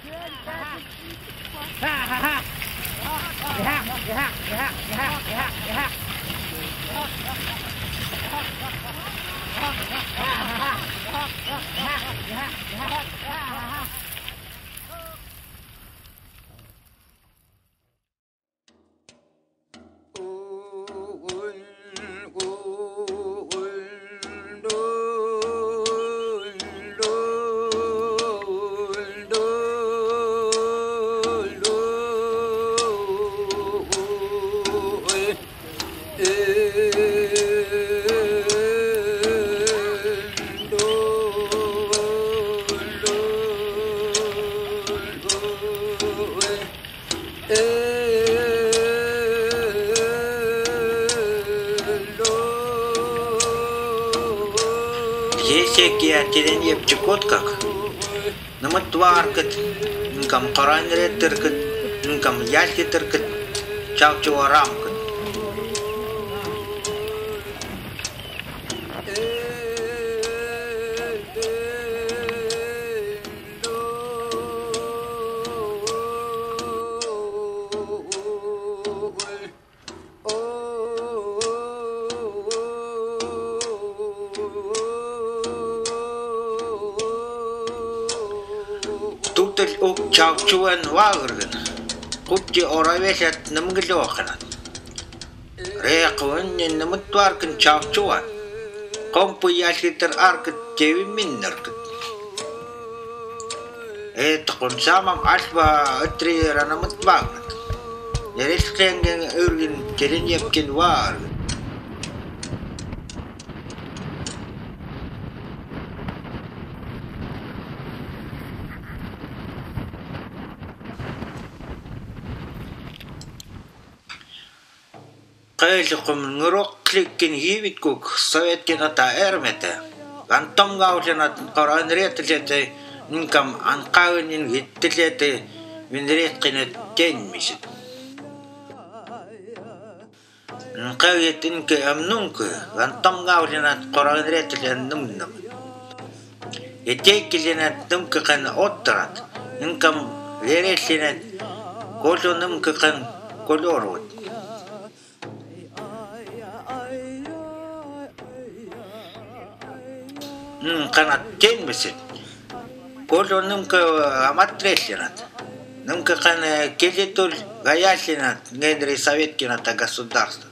Телен епчикот как намат варкет инкам коранреттеркет инкам ялкеттеркет чавчуарамкет Чавчуан вагрген, купти оравесят намглоханат. Рекван намтваркен чавчуан. Компу яситер аркет теви миннеркет. Это консамам альва отри ранамтвагнат. Ерескленген урген теренепкен варген. Кайлыкым нурок кликкен хивит кук советкен ата эрмете. Антом гауженат коранретлете инкам анкавнин гиттелете винреткенет тенмисит. Кайет инке амнунке антом гауженат коранретлен нумнам. Етекеленет нумке кен оттрат инкам вересленет коло нумке кен колорот. Канат тенмесет. Коло нумка аматресленат. Нумка кан келетул гаясленат недри советкината государства.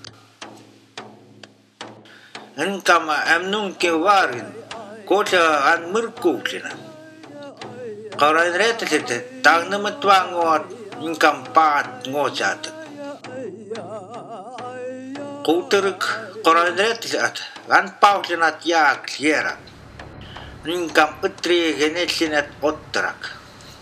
Нумкам амнунке варин. Коло анмыркуклина. Коранретлете тагнаматвангуат нумкам паат ngojat. Кутырык коранретлет анпаутленат як лера. Нумкам утри генетленат оттрак.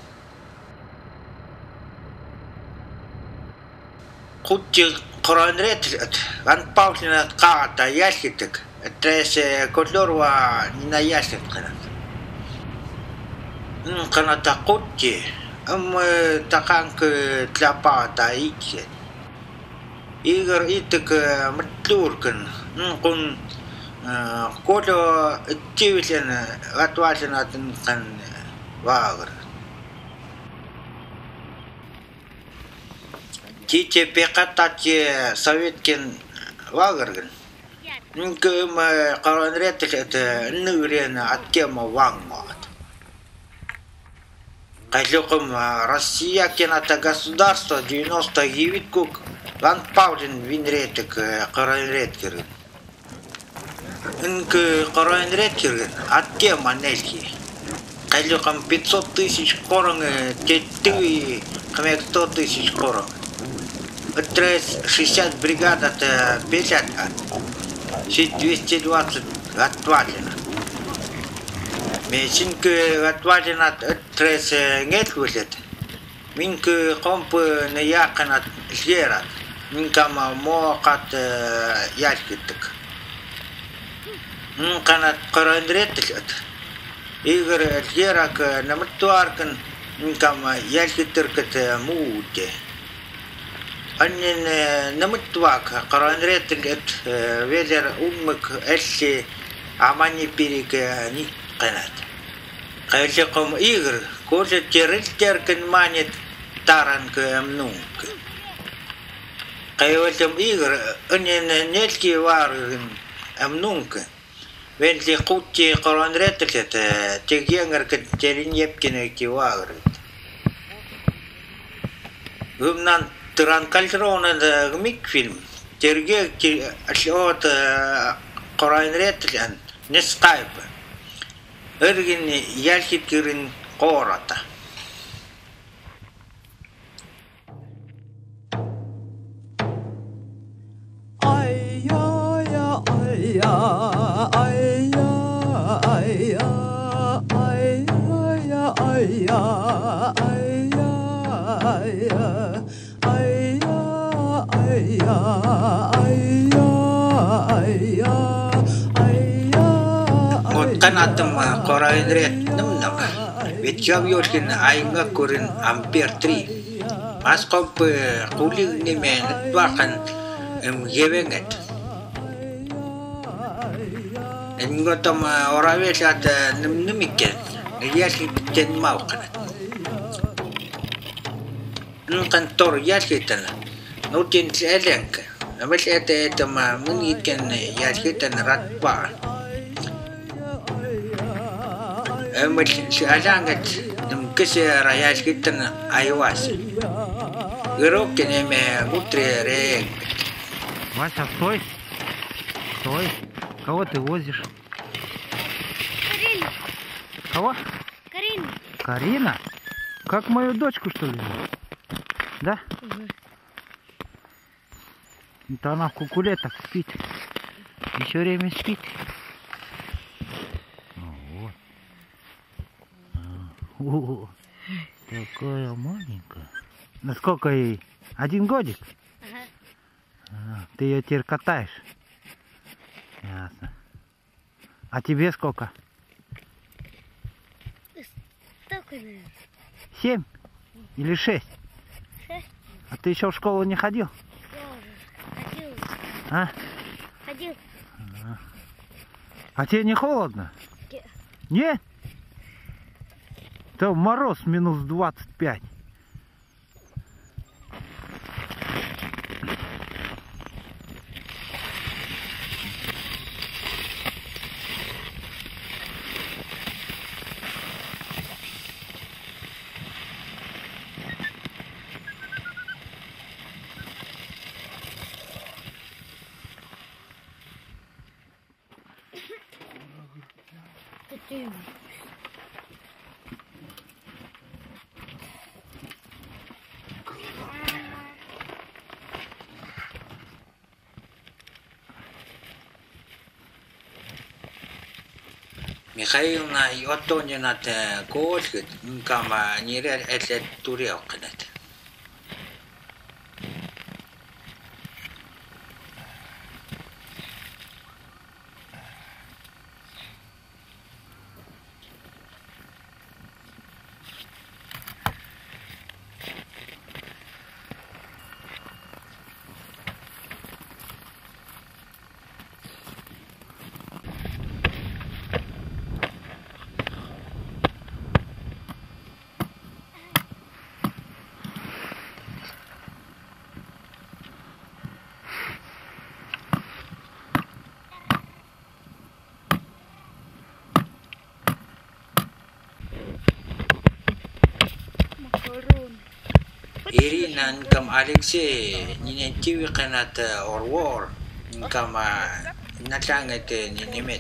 Кутти коранретлет анпаутленат каата яситек. Тресе котлорва нина яситканат. Каната кутти таканк тлапаата иксет. Игр итек мтлуркан кун коло тивлен атвалнатын кан вагр. Тите пекатати советкен вагрген. Нкем коранретлет нурен аткема вангмат. Кайлуком Россия кената государство 99 кук ландпаулен винретек коранреткерген. Инк коранреткерген аткема нельки. Кайлуком 500 тысяч корон тетты кмек 100 тысяч корон. Трес 60 бригад это 50 220 отвалено. Месинк отвалено трес нет вылет. Минк комп на яканат лерат. Минкам мокат ялькитек. Минканат коранретлет. Игр лерак намтуаркан минкам ялькитеркет муте. Аннин намтвак коранретлет велер уммак элси амани пирик никанат. Кайлыком игр Кожа теркен манит таранка амнунка. Кайватам игр анен нетки варгын амнунка. Венли кутти коранреттет тегенгер кеттерин епкине кивагрыт. Гумнан тыран кальтрона да гмик фильм. Терге ки ашлот коранреттен не скайп. Эргин ялхит кирин кората. Канатом корайдрет намнага. Ведь я вьёшкин айнга курин ампер 3. Аскоп кулиг немен бахан гевенгет. Энготом оравешат нмникен. Яшки кен мауканат. Нукан тор яшкитан. Нутин эленка. Амеш это муниткен яшкитан ратба. Алангат мкесе раяш китан айвас. Грок неме утре ре. Вася, стой. Стой. Кого ты возишь? Карина. Кого? Карина. Карина? Как мою дочку, что ли? Да? Угу. Это она в кукулетах спит. Еще время спит. О, такая маленькая. Насколько ей? 1 годик? Ага. Ты ее теперь катаешь? Ясно. А тебе сколько? Столько, наверное. 7? Или 6? 6. А ты еще в школу не ходил? Ходил. А? Ходил. А тебе не холодно? Нет. Нет? Там мороз минус 25. Ты. Михаилна йоттонинат коошгит кама нирер этлет туриокнет. Ирина нкам Алексей нинентиви канат орвор нкам натлангет немет.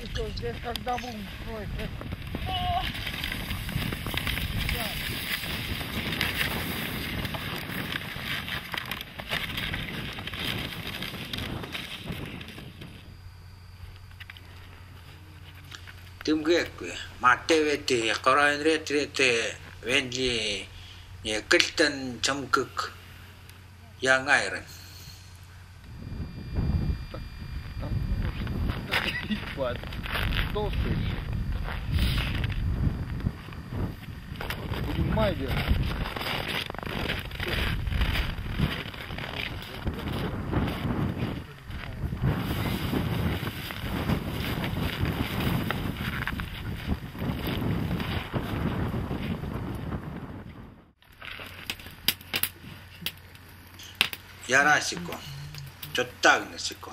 Тимгек матевете коранрете венли не кылтан чамкык яңайрын. Будем май делать. yarasico, chotagnesico.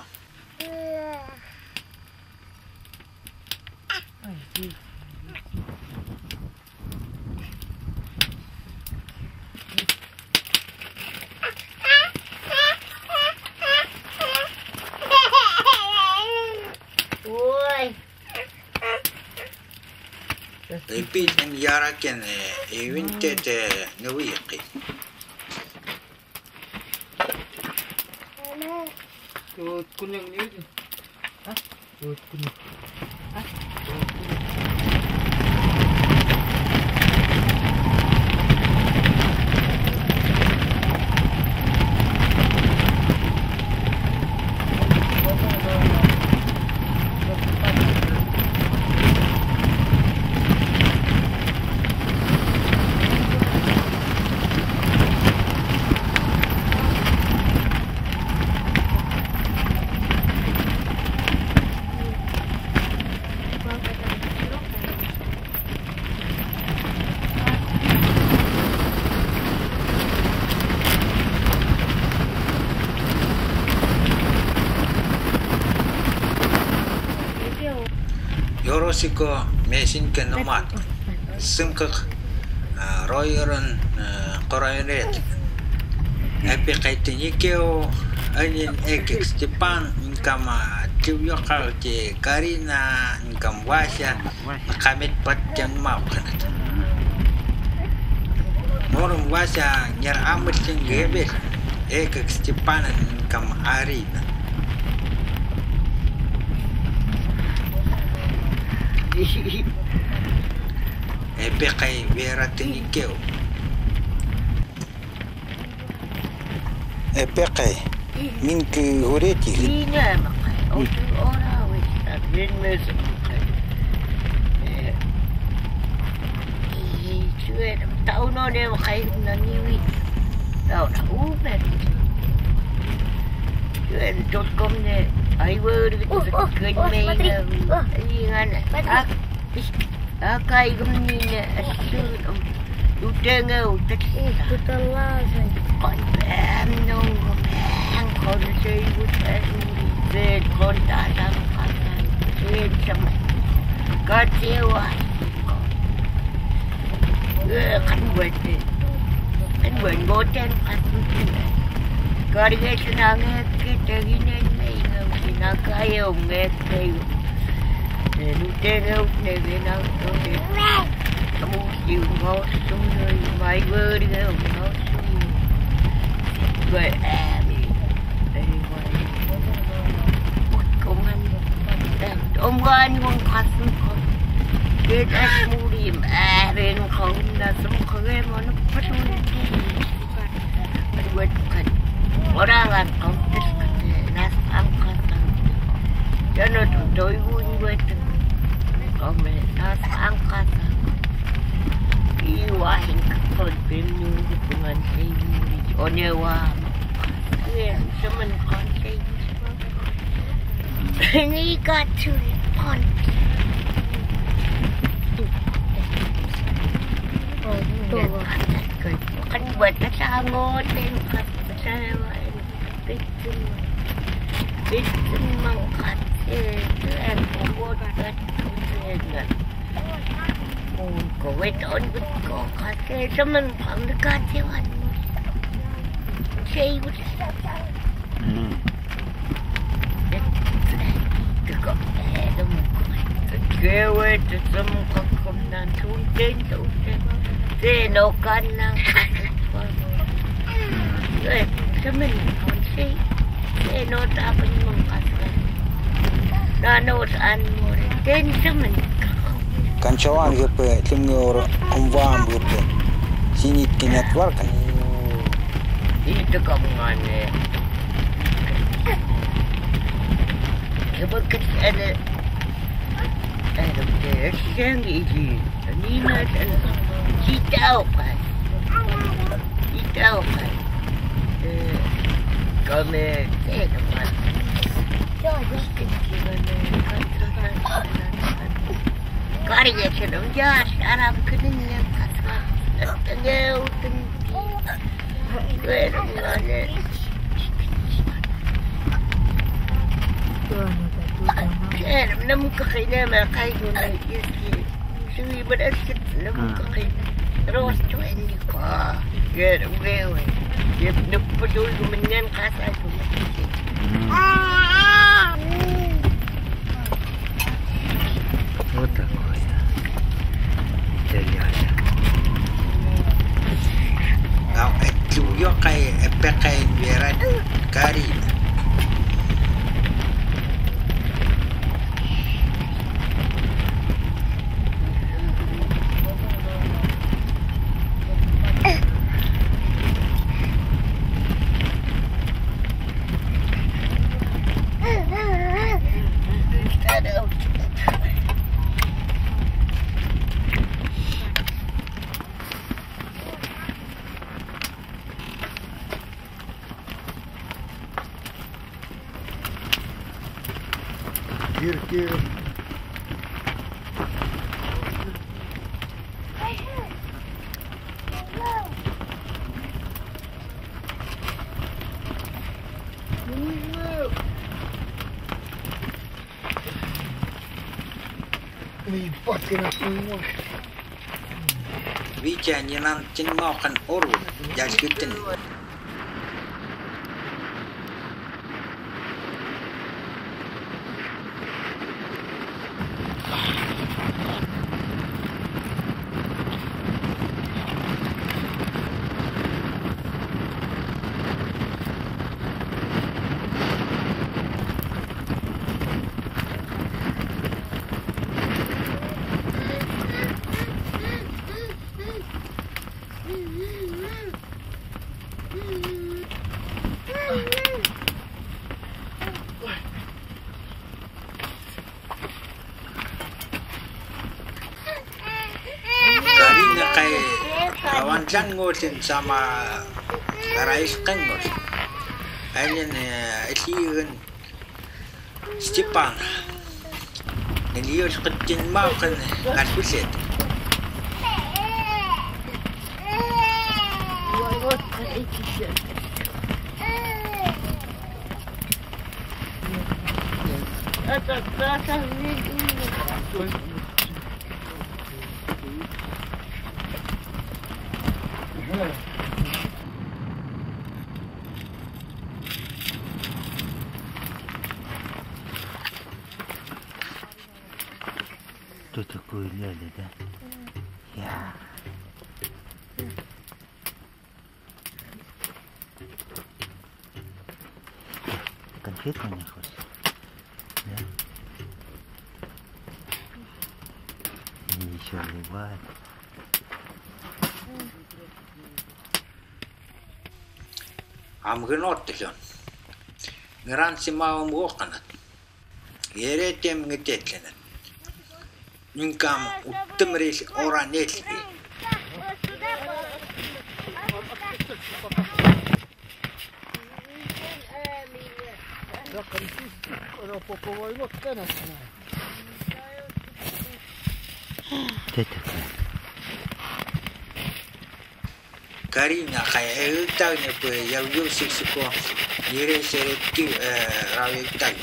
Repeat and yaraken evinted nuiki. Kunyang niyo. Ha? Kunyang. Ha? Yorosiko mesin ke nomad. Sengkak royeran korayanet. Epi kaitini keo anin ekek Stepan inkama tiwyokal ti Karina inkam wasya kamit patjang mau kanat. Morum wasya nyar amat cenggebet ekek Stepan inkam Arina. Epe kay vera tingikeo. Epe kay min ki ureti. Ina makay. Otu ora wis at rin mes makay. Chue tao no ne makay na niwi. Tao na uber. Chue .com ne ai word with good mail. Ingan. Akai gumni ne asun. Utengo utetalasan. Kon no hang kon say with bed kon tatang kan. Wait some. God dewa. Kan buat goten kan. God get nang kita gini nih nak kayu kayu. Utengo ne benang tu. Kamu siu ngau sungai mai ber ngau ngau sungai. Buat công an ông quan quan khăn không cái đã murim bên không là sống không em mà nó phát luôn buat kan orang kan kau nas angkat jangan doi buat kau nas angkat iwahin kau bemu dengan sendiri onyewa semen konsen ini got to on kan buat kesangot dan saya bikin mangkat itu yang buat kan kau weton kau kasih teman kamu kasih wan saya Kewe tetsem kakum nan tunten te no kan nang temen konsi te no tapen mengkaskan nano an more ten temen kan cawan gepe tingor umwam gepe sinit kinat warkan itu kamane kebekat ada Siang ini, Nina dan Citau kan, kami teman, karya sedang jas Arab kenanya kasar, tengah tinggi, kerana كان نمك خينا ما قايدون يسكي شوي بدأت نمك خينا روس تويني كوا غير وغير نبدو منين قاسات Вот такое. Деревья. Now tu yo kai epekai veran Karina. Дырки. Ебать, ты нас не можешь. Витя не нам тинмохан ору яшкитин. Karina kay kawan dyan ngotin sama Rais Kengos. Ayun isigan Stepan. Niliyos katin makan ngarpisit. Что такое ляля, да? Я. Конфетку не хочешь? Да? И еще улыбает. Amgenottilon. Garansimaum ruokanat. Jeretem ngetetlenat. Ninkam uttemris oranetli. Что такое? Karina kay utang niya po yung yusik ko. Yeresereti rawitag.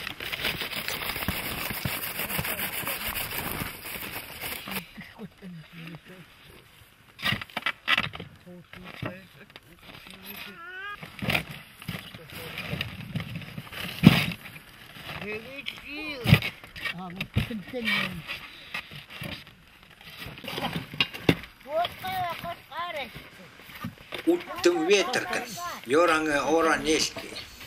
Uttem veterkan. Jorang oranetli.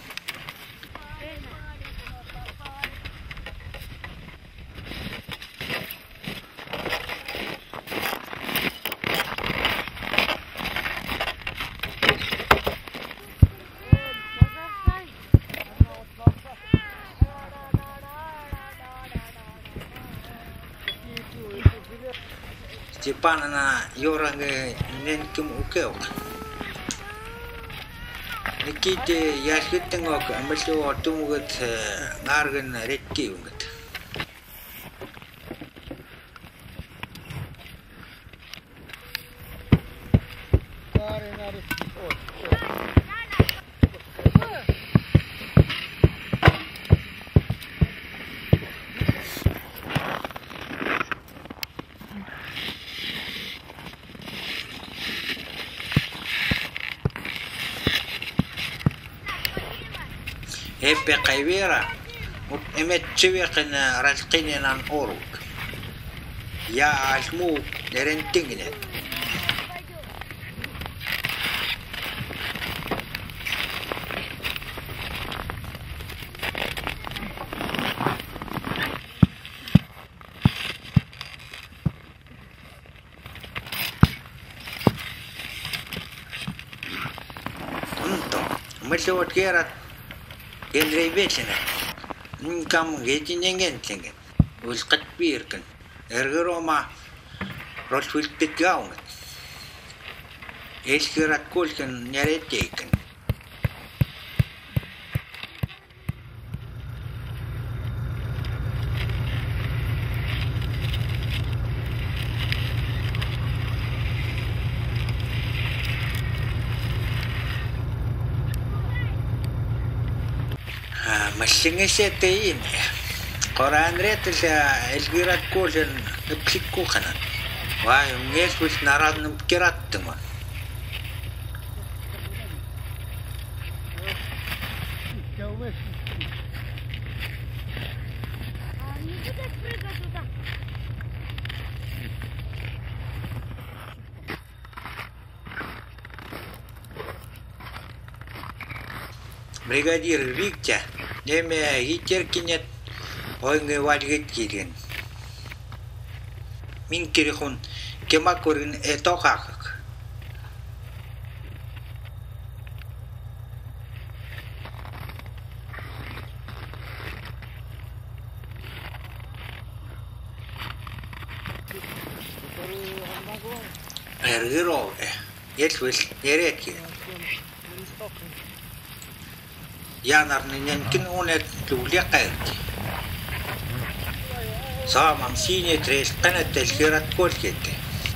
Stepan na jorang nenkim ukeo. Nikite yaskitengok amaslo tumugat ngargan rekki ungat. Epe kaivera. Mut emet tsiveqina ralqinenan oruk. Ya almu nerentingine. Măsăot chiar Andrei Vesina. Cam ghetinengentingen. Ulqat birken. Ergeroma rotfult pitgaunget. Eskirat kulken nereteken. Massingisetein. Qoran retel elgirat kulken psikkuqana. Vay, ngeswis naradnım kirattım. Не буду прыгать туда. Бригадир Виктя, неме гитеркинет ойнге вальгет кирен. Мин кирихун кемакурин этохакак. Эргиро, есвис неретки. Янарниненкин унет тулиқайрти. Saamam siinä trees kannattaisi kerrat koskette.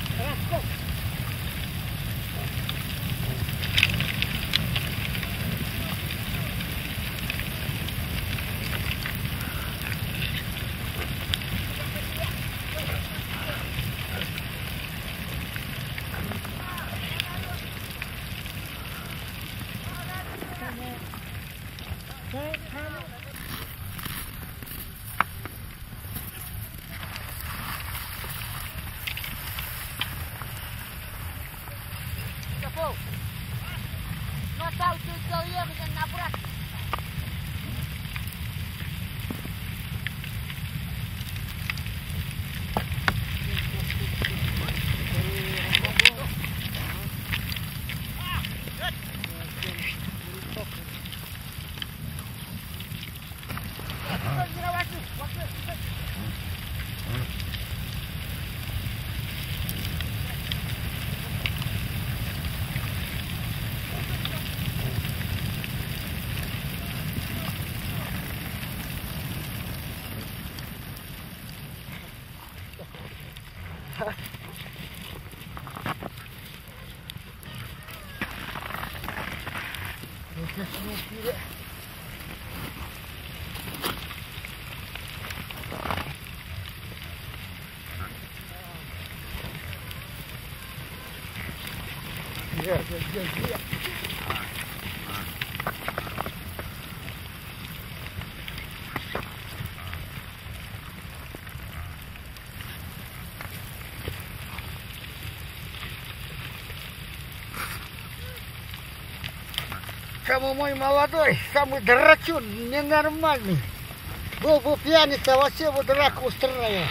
Самый мой молодой, самый драчун, ненормальный. Был бы пьяница, вообще бы драку устраивал.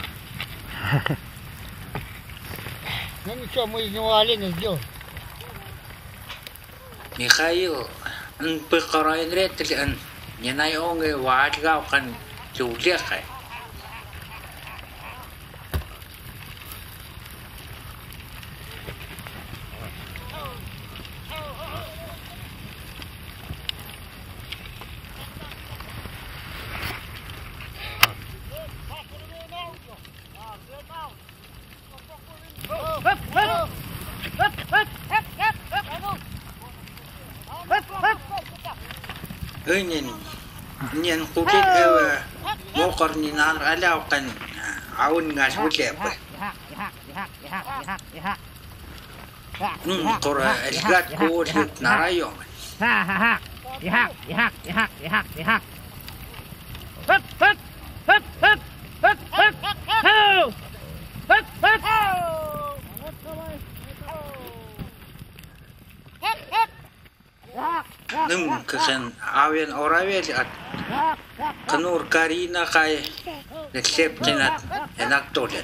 Ну ничего, мы из него оленя сделали. Михаил, пыкарайн реттел, не найонге ваатгауқан тулиқай. Nyen kulit mokor ni nar alaw kan aun ngas ulep. Kora elgat kulit narayong. ihak. Hup. Ho! Hup. Nung kasan awen oravel at kanur karina kay neseptenat enak tolet.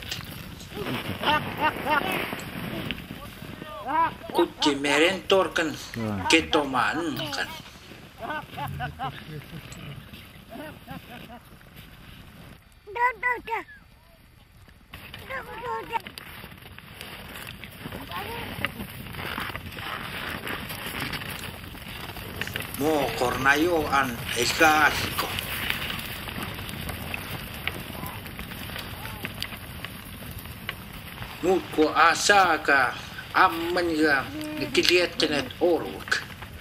Kutti merentor kan ketoman kan. Mo kornayo an esasiko. Mut ko asa ka amman ga nikiliet tenet oruk.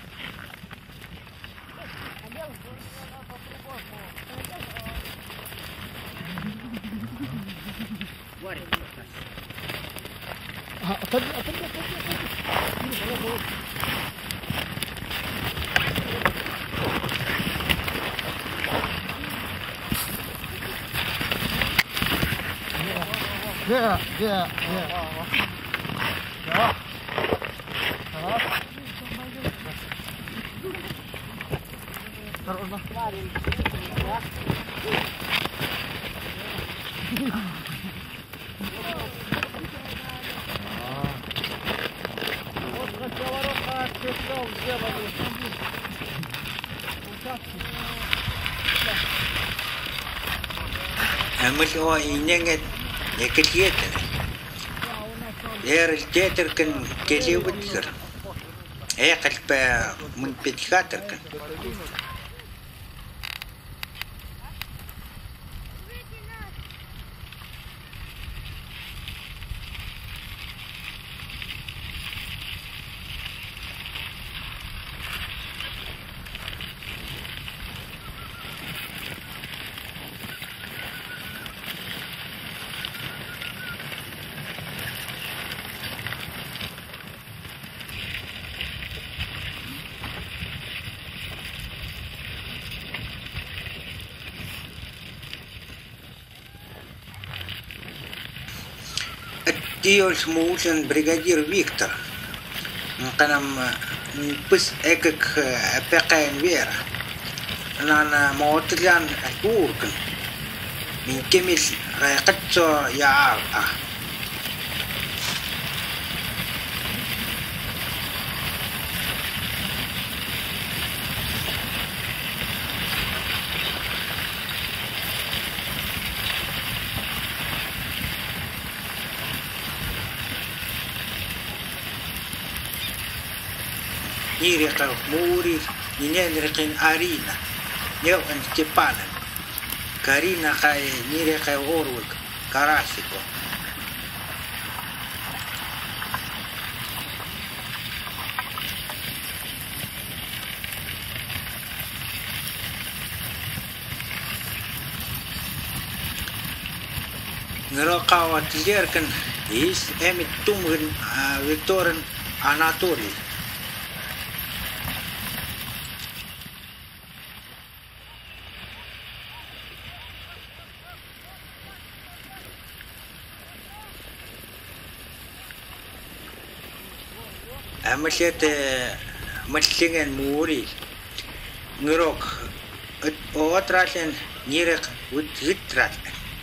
Yeah. Amas o inenget nikiliet. Teater kan kelewet ker. Kalpa mun petikater kan. Dios muuten brigadier Victor. Kanam pus ekek pekain vera. Nana maotlian urken. Min kemis raqatso ya a. Nireka muri ninenrekin arina yau an Stepanan karina kay nireka orwek karasiko ngerakawat liarkan is emit tungren Victoran Anatoli. Maslingan muri ngerok otrasen nirek witrat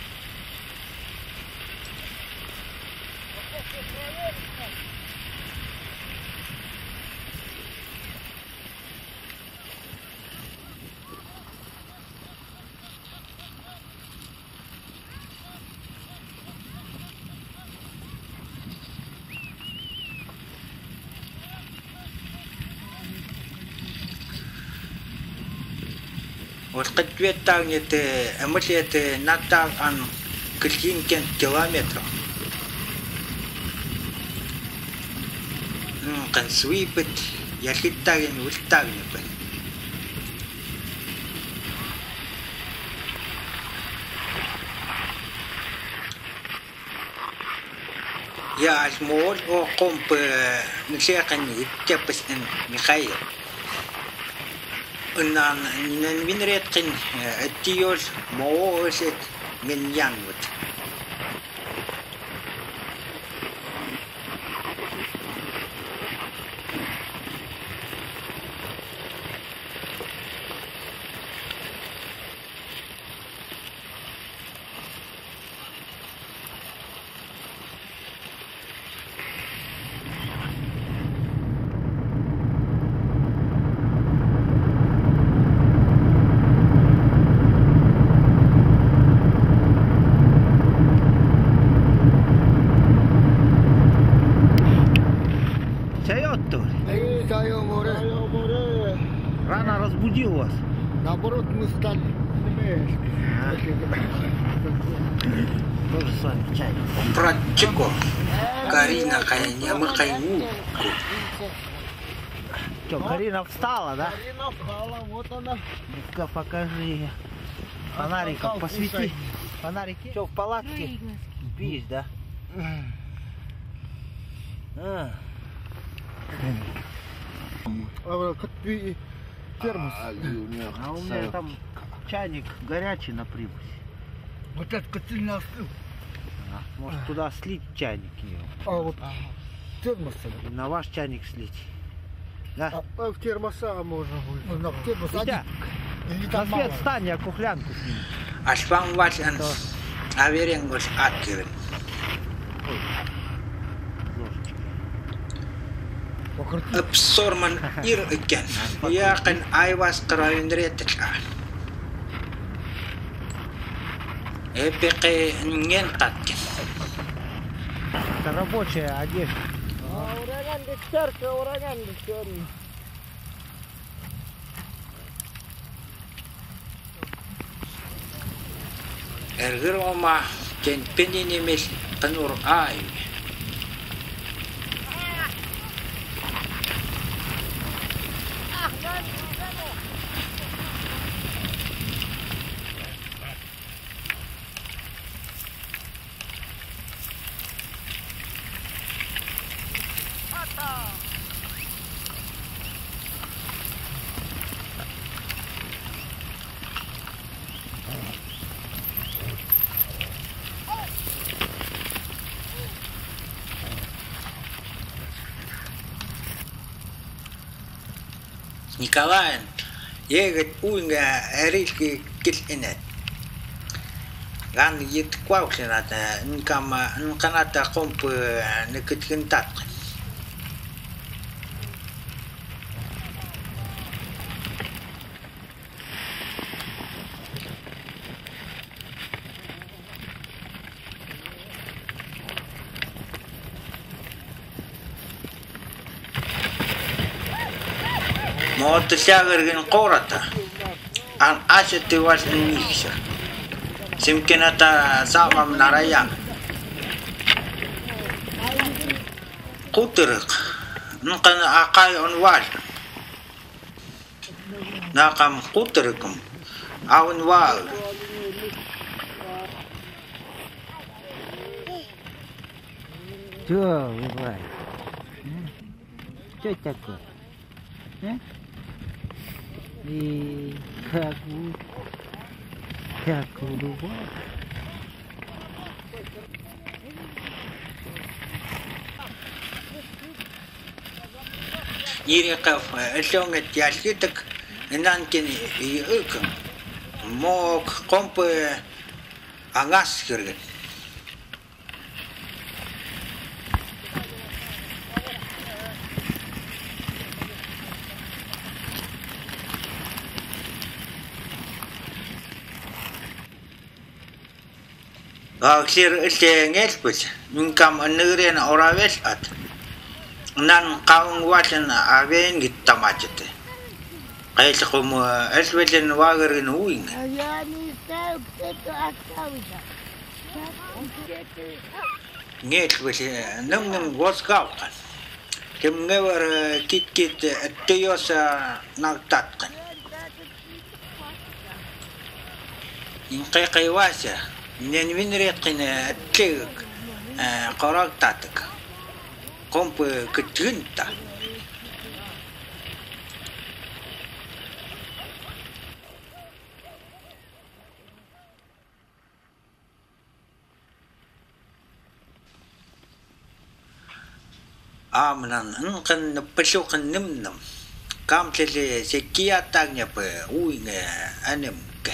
وقد ويتاغنيت امريت ناتاغ ان كلين كان كيلومتر كان سويبت يخيتاغن ويتاغن بن يا اسمول او قوم نشيقن يتبس ان مخير Unnan inen vinretkin tios mooset min jangut. Эй, дай море. Рано разбудил вас. Наоборот, мы стали вместе. Тоже с вами чай. Пратчико. Карина кайня мы кайну. Что, Карина встала, да? Карина встала, вот она. Ну-ка покажи. Фонариком посвети. Фонарики. Что, в палатке спишь, да? Как ты термос. А у меня там чайник горячий на примусе. Вот этот котель не остыл. Может туда слить чайник ее. А вот термос. И на ваш чайник слить. Да? А в термоса можно будет. Ну, в термос Витя, один. Или на там свет мало. встань, я кухлянку сниму. Ашпан вачан аверенгос аткирен. Absorman ir ikan. Ya kan aiwas keralin retek. Эпике нген таткен. Это рабочая одежда. Ураган дестерка, ураган дестерка. Эргер ома кен пенинемес танур ай. Николаин, егет уйнга рильки килинет. Ган ет кваухлината, нканата комп некиткинтат. Мот сягерген кората. Ан асети вас миксер. Симкената самам нараян. Кутырык. Нкан акай онвал. Накам кутырыкым. Аунвал. Что, Ивай? Что такое? И как улыбал. Иреков, эльонгет яшкиток, нанкин и ыком. Мок компы агаскирген. Аксир эльтенгельпус, нкам нырен оравел ат. Нан каун ватен авен гиттаматете. Кайлхум эльвелен вагерин уин. А я не знаю, кто-то остался. Гельпус нем воскалкан. Кем невер кит тёса нактаткан. Инкай вася. Нен винреткин тлег корактатык. Компы кытгынта. Амнан нкан пшухан nimnam. Камтле секия тагня по уйне анемке.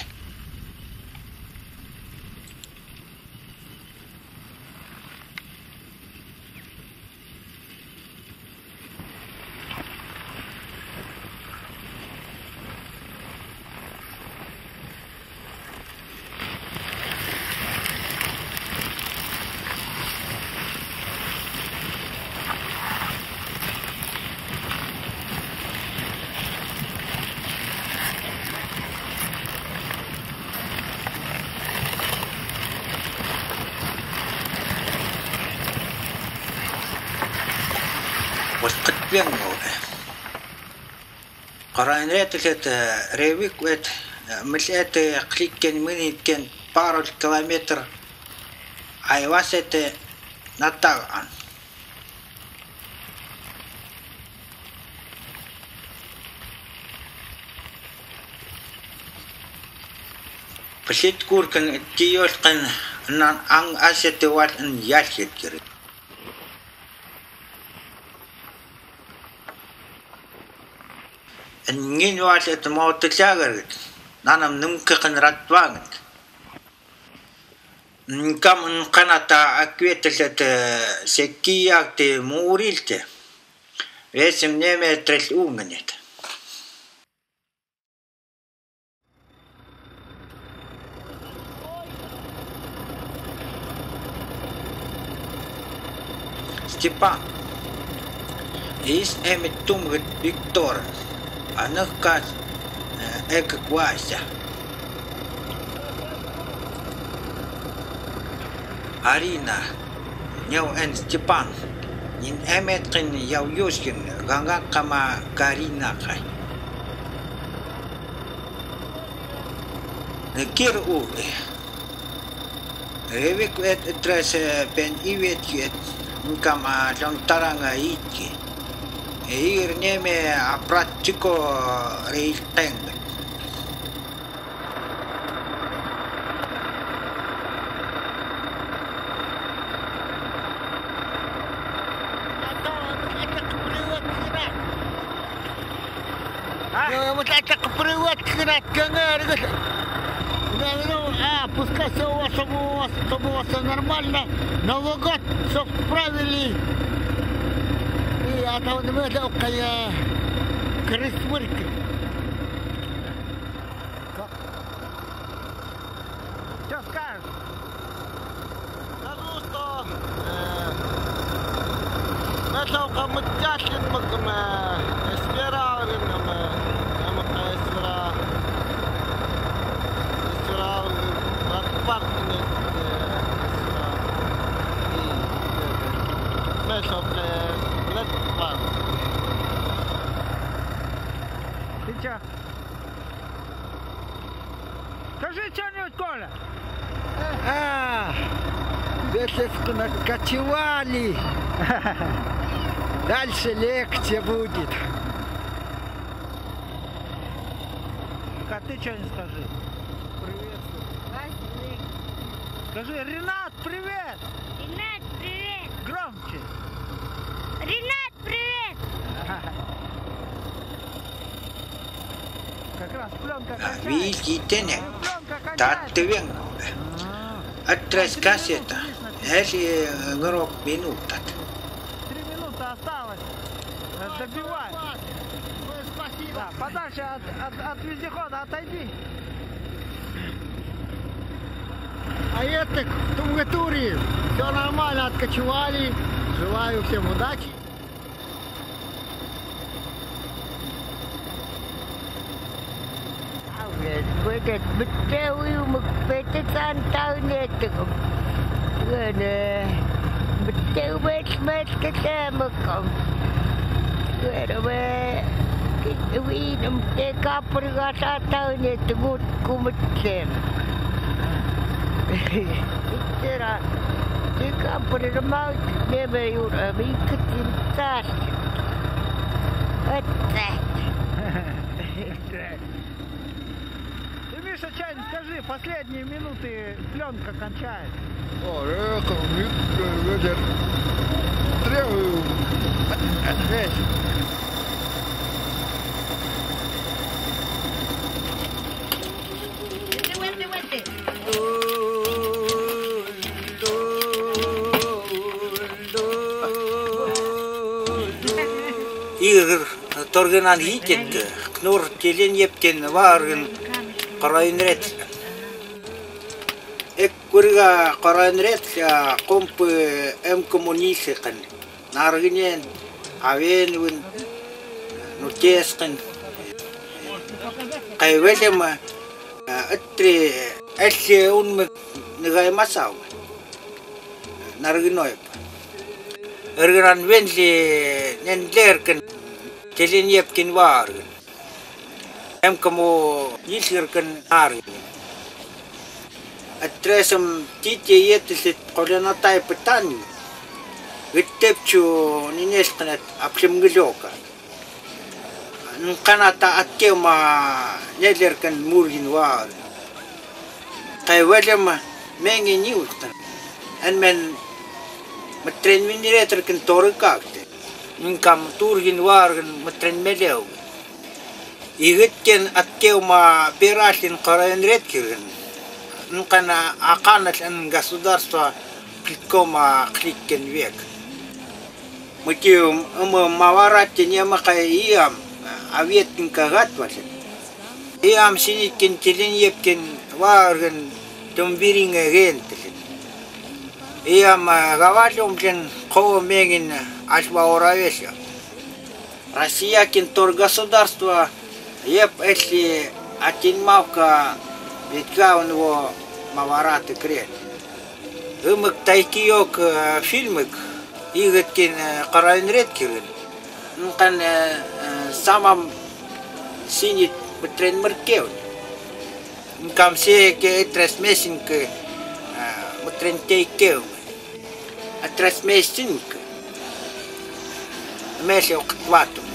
Qaranreetled Reivik wet millet klikken minitken paar kilometer aiwaset natagan. Pashit kurkan tiyolkan nan ang aset wat an yalhet kiri. Ngin was het motorjager. Nanam numkekan ratwanget. Nkam kanata akwetelet sekiak te murilte. Vesem neme trel ungenet. Степан. Is emet tumget Victor. Анахкат эквася. Арина, няу эн Степан, нин эметкин яу юшкин, ганга кама Карина хай. Кир уве. Ревик вет трес пен ивет ет, nkama lontaranга итки. Ir neme a pratico reilteng. Мутачак привет хрена кангар. Пускай все у вас, чтобы у вас все нормально. Новый год все справили. Я там не могу кая крысмырки. Что скажешь? Скажу, что это кому тяжело, мы эсперали, Ты чё? Скажи что-нибудь, Коля. Если накочевали, дальше легче будет. А ты что-нибудь скажи. Привет. Скажи, Ренат, привет! Ренат, привет! Громче! Ренат, привет! Как раз пленка кончается. Видите, татвен. Отрез кассета. Если гроб минута. 3 минуты осталось. Добивай. Спасибо. Да, подальше от вездехода отойди. А это в Тунгатуре все нормально, откочевали. Желаю всем удачи. Buat betul mukbetkan tahun itu. Gana betul bet kita makam. Gana we nampak pergata tahun itu gut kumitsen. Itulah jika peremau dia berjura ikutin tas. Atas. Миша, Чань, скажи, последние минуты пленка кончается. О, это требую Игр торгынан хитет, кнур келен епкен варгын қарайынрет. Эк күріға қарайынрет, компы коммунисиқын. Наргынен, авенвын, нутесқын. Қайвелем үттірі әлсе ұнмы нығаймасау. Наргынойып. Ирган венли ненлеркен телен епкен варгын. Кому нисгеркен аргын. Атресом тите етесет коленатай пытань. Виттепчу нинесканет аплемгылёка. Нканата аттема нелеркен мургин вар. Кайвелем менги ниултан. Энмен Матрен минеретеркен торы как-то. Нкам тургин варган матрен мелеу. Игыткен аттеума пирашлин караен редкирген. Нкана аканат эн государство кликома кликкен век. Мытиум маваратте немакай иам аветкин кагат васен. Иам синиткен телен епкен варган томбиринге гентелен. Иам гавалюмкен кого мегин альбауравесё. Россия кентор государство еп если атинмавка ведька у него мавараты крен. Имык тайкиёк фильмык игыткин карайын редкирин. Нкан самам синит бытрен мыркеун. Нкам секе тресмесинг бытрен тейкеун. Атресмесинг. Мешел к твату.